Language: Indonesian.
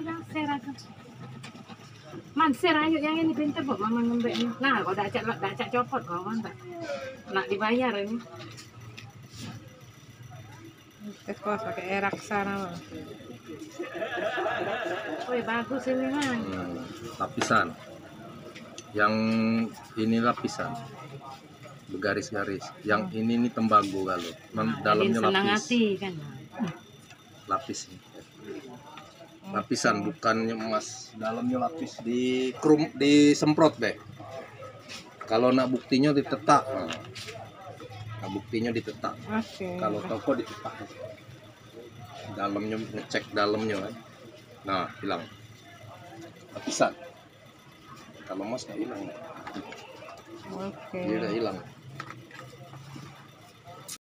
share aja. Man share ayo yang ini pintar kok mama ngembeknya. Nah, kalau dak cak copot kok man tak. Nak dibayar ini. Tes kos pakai Raksana. Oh, bagus ini man. Lapisan. Yang ini lapisan. Bergaris-garis. Yang ini tembago kalau. Dalamnya Senang lapis. hati kan. Lapis. Lapisan bukannya emas. Dalamnya lapis disemprot deh. Kalau nak buktinya ditetak. Nah, buktinya ditetak. Oke. Kalau toko ditetak. Dalamnya ngecek dalamnya kan. Nah, hilang. Lapisan. Kalau emas nggak hilang. Oke. Dia udah hilang.